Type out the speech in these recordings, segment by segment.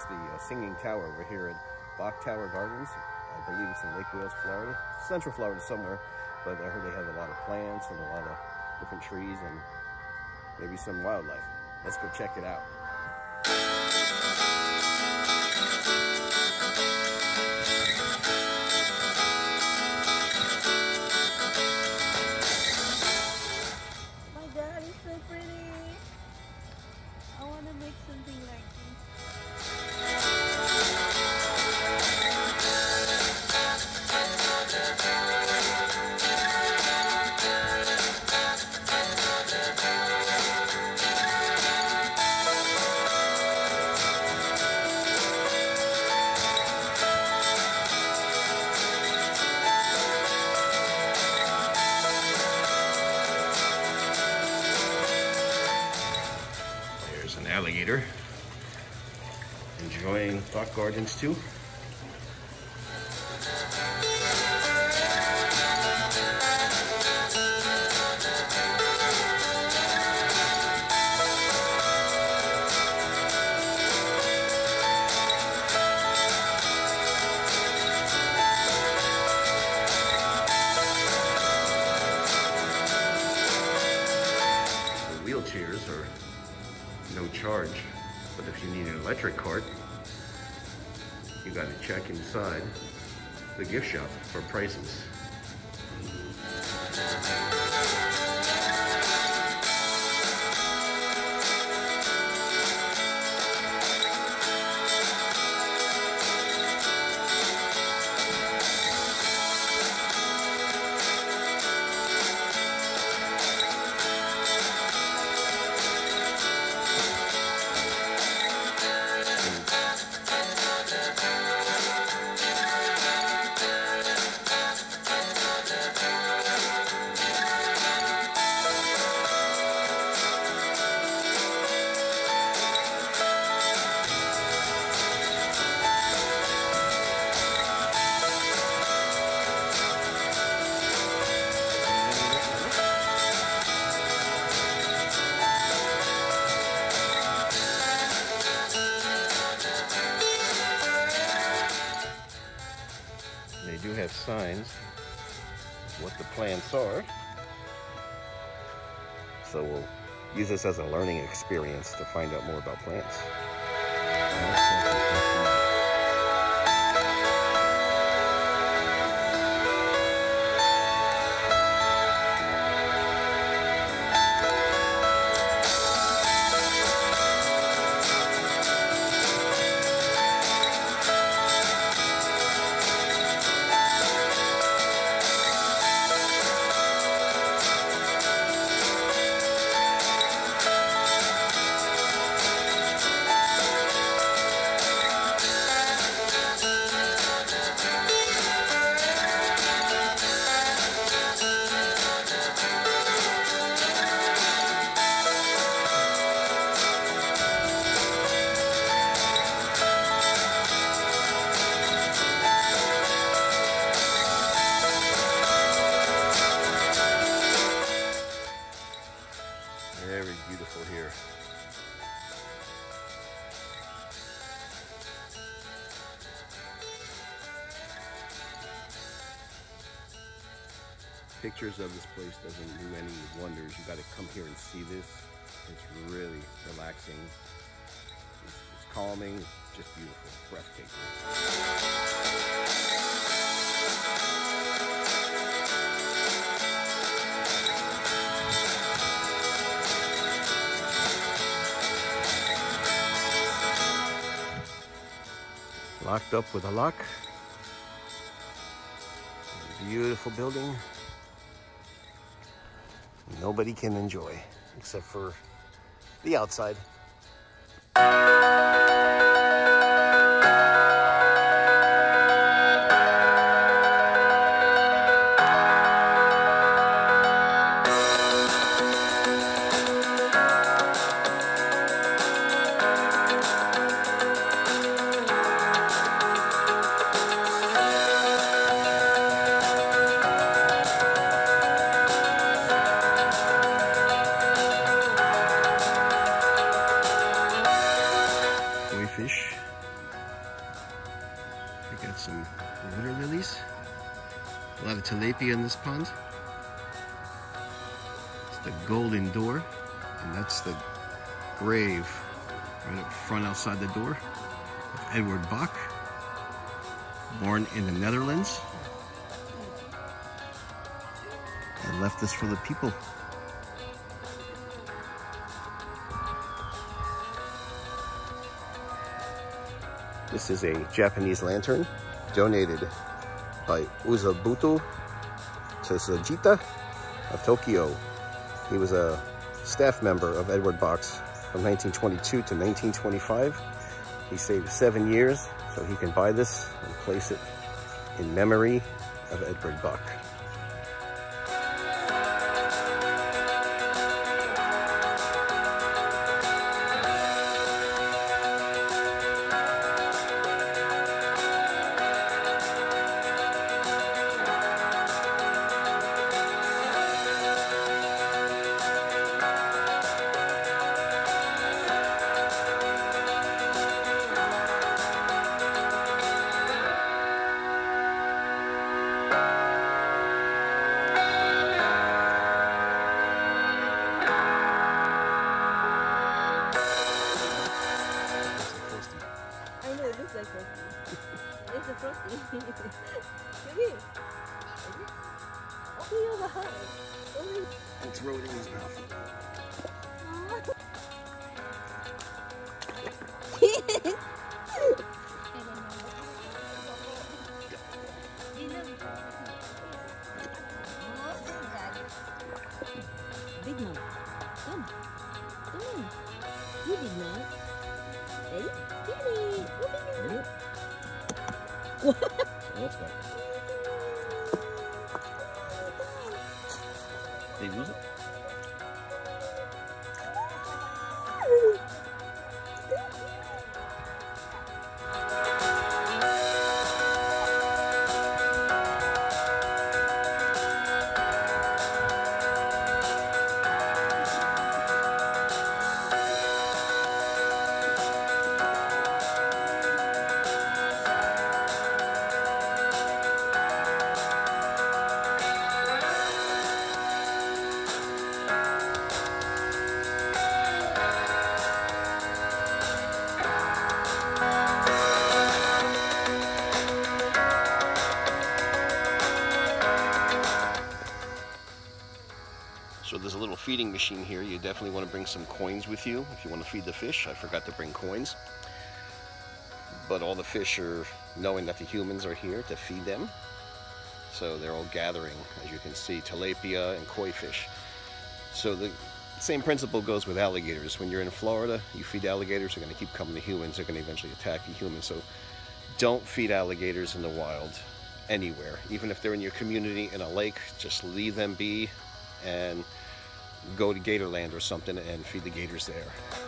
It's the Singing Tower over here at Bok Tower Gardens. I believe it's in Lake Wales, Florida. Central Florida somewhere, but I heard they have a lot of plants and a lot of different trees and maybe some wildlife. Let's go check it out. My God, it's so pretty. I want to make something like this. There's an alligator enjoying Bok Gardens too. The wheelchairs are no charge, but if you need an electric cart, you got to check inside the gift shop for prices. They do have signs of what the plants are, so we'll use this as a learning experience to find out more about plants. Very beautiful here. Pictures of this place doesn't do any wonders. You got to come here and see this. It's really relaxing. It's calming. It's just beautiful, breathtaking. Locked up with a lock. Beautiful building. Nobody can enjoy except for the outside. Got some water lilies. A lot of tilapia in this pond. It's the golden door, and that's the grave right up front outside the door of Edward Bok, born in the Netherlands, and left this for the people. This is a Japanese lantern donated by Uzabuto Tsujita of Tokyo. He was a staff member of Edward Bok's from 1922 to 1925. He saved 7 years, so he can buy this and place it in memory of Edward Bok. It's a frosty. Come here. Open your mouth. And throw it in his mouth. Big mouth. Come. Come on. You big mouth. Ready? Ready. Open your mouth. Oh, that's good. They lose it? So there's a little feeding machine here. You definitely want to bring some coins with you if you want to feed the fish. I forgot to bring coins. But all the fish are knowing that the humans are here to feed them. So they're all gathering, as you can see, tilapia and koi fish. So the same principle goes with alligators. When you're in Florida, you feed alligators, they're going to keep coming to humans. They're going to eventually attack the humans. So don't feed alligators in the wild anywhere. Even if they're in your community in a lake, just leave them be and go to Gatorland or something and feed the gators there.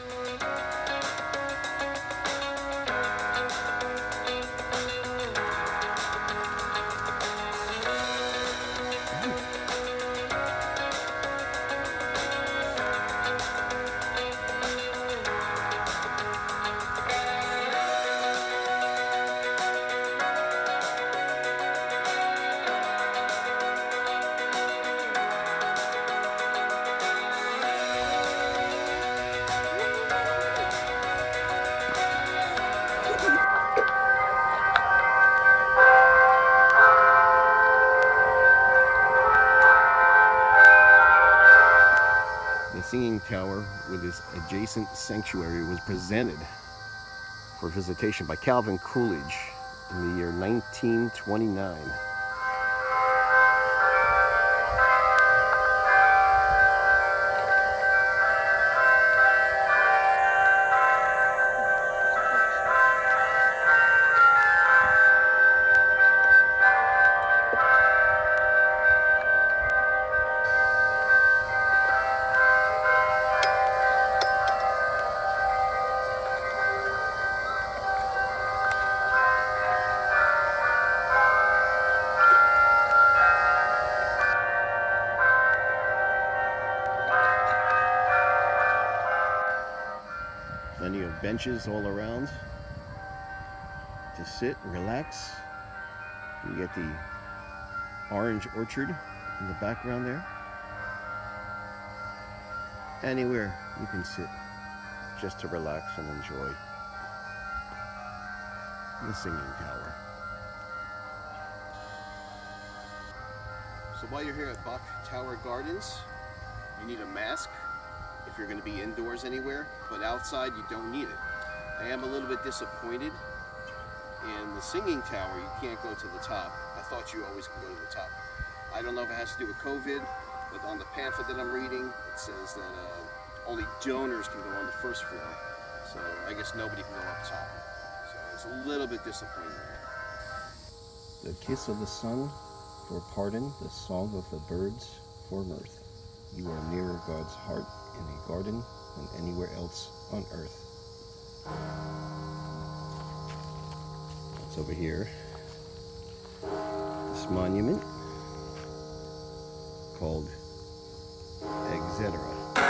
The singing tower with its adjacent sanctuary was presented for visitation by Calvin Coolidge in the year 1929. Plenty of benches all around to sit and relax. You get the orange orchard in the background there. Anywhere you can sit just to relax and enjoy the singing tower. So while you're here at Bok Tower Gardens, you need a mask if you're going to be indoors anywhere, but outside you don't need it. I am a little bit disappointed in the singing tower. You can't go to the top. I thought you always could go to the top. I don't know if it has to do with COVID, but on the pamphlet that I'm reading, it says that only donors can go on the first floor. So I guess nobody can go up top. So it's a little bit disappointing. The kiss of the sun for pardon, the song of the birds for mirth. You are nearer God's heart in a garden than anywhere else on earth. It's over here. This monument called Etc.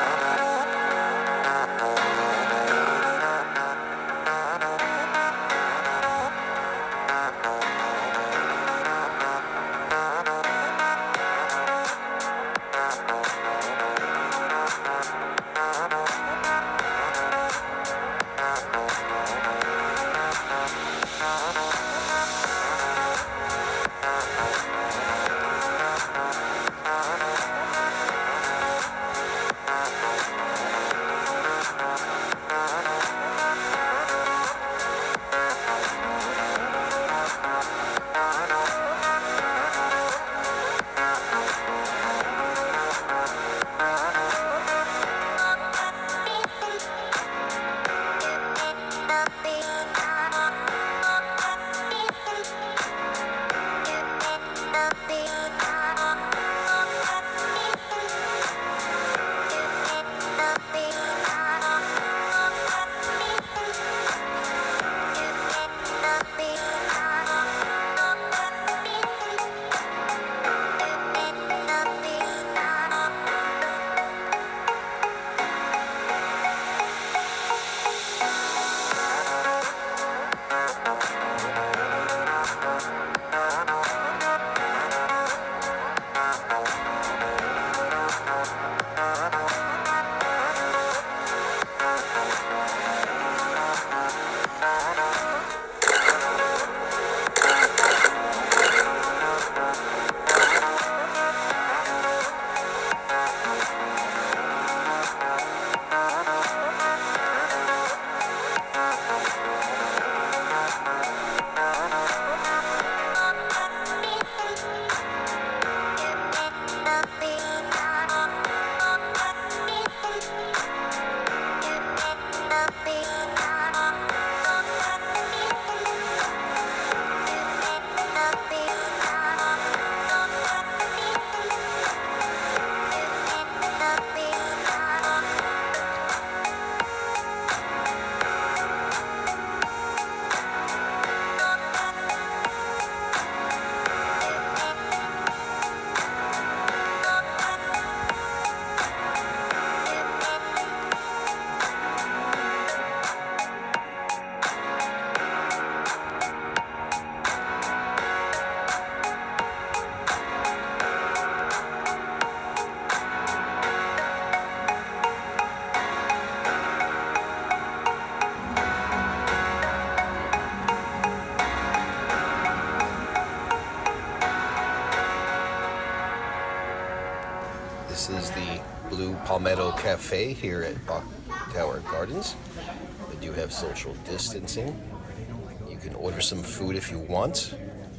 This is the Blue Palmetto Cafe here at Bok Tower Gardens. They do have social distancing. You can order some food if you want,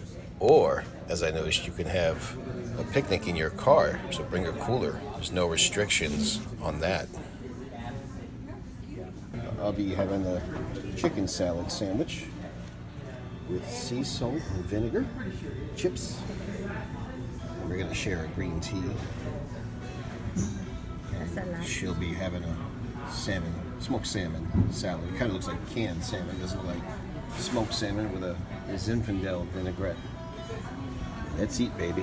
or, as I noticed, you can have a picnic in your car, so bring a cooler. There's no restrictions on that. I'll be having a chicken salad sandwich with sea salt and vinegar, chips. And we're going to share a green tea. She'll be having a salmon, smoked salmon salad. It kind of looks like canned salmon. It doesn't look like smoked salmon with a Zinfandel vinaigrette. Let's eat, baby.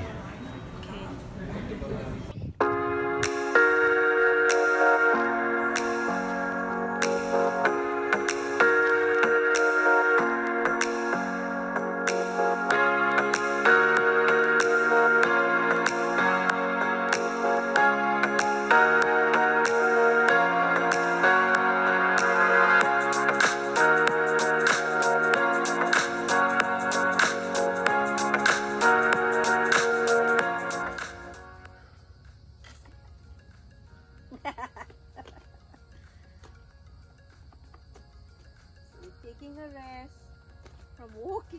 from walking.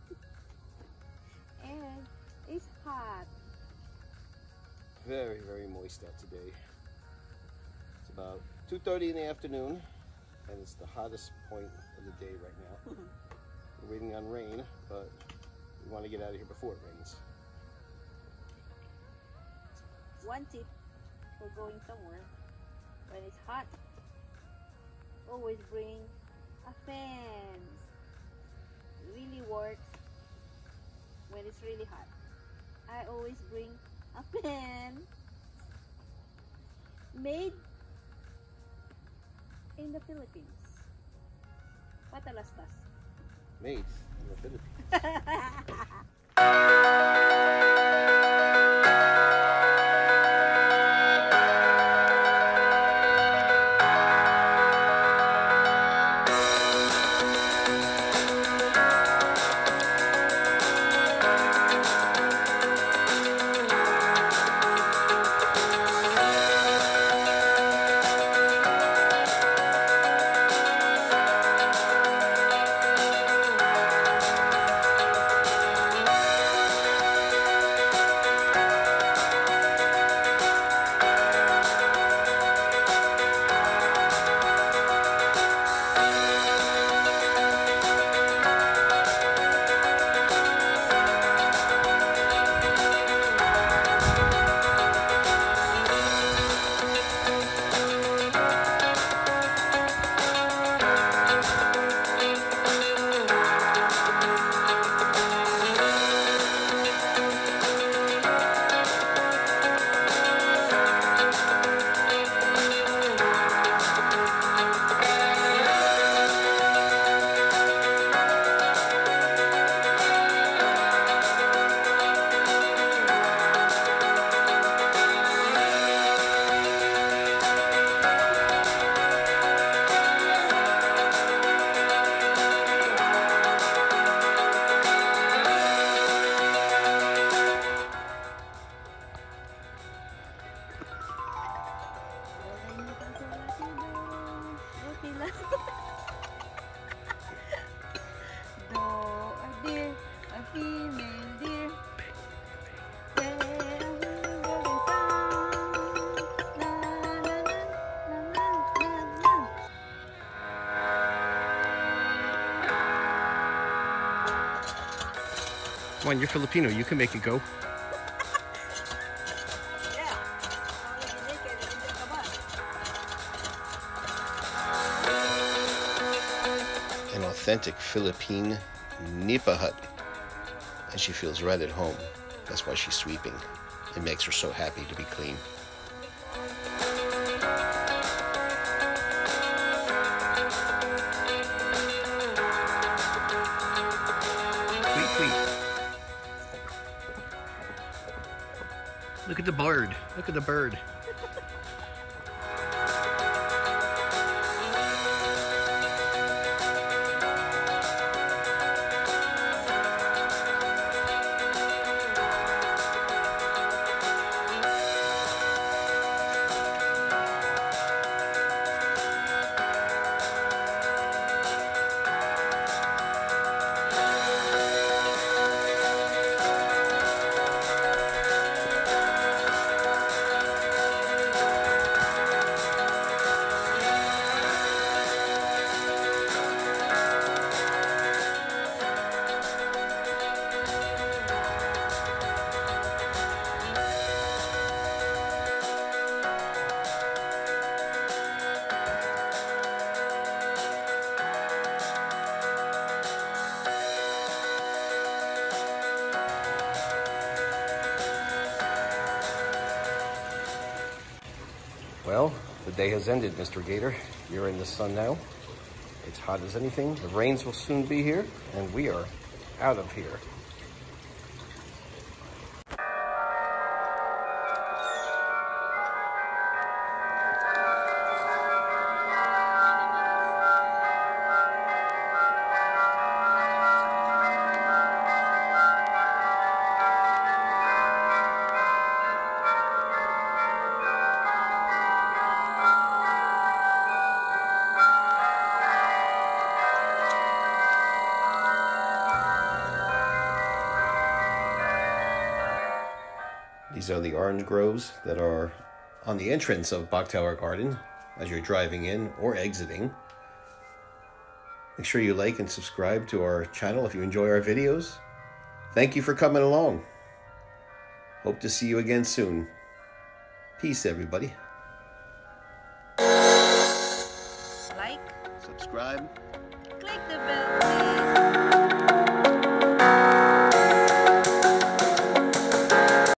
And it's hot. Very, very moist out today. It's about 2:30 in the afternoon, and it's the hottest point of the day right now. We're waiting on rain, but we want to get out of here before it rains. One tip for going somewhere when it's hot, always bring a fan. It really works when it's really hot. I always bring a fan made in the Philippines. Patalastas. Made in the Philippines. Come on, you're Filipino. You can make it go. An authentic Philippine nipa hut. And she feels right at home. That's why she's sweeping. It makes her so happy to be clean. Look at the bird. Look at the bird. Well, the day has ended, Mr. Gator. You're in the sun now. It's hot as anything. The rains will soon be here, and we are out of here. These are the orange groves that are on the entrance of Bok Tower Garden as you're driving in or exiting. Make sure you like and subscribe to our channel if you enjoy our videos. Thank you for coming along. Hope to see you again soon. Peace, everybody. Like, subscribe, click the bell.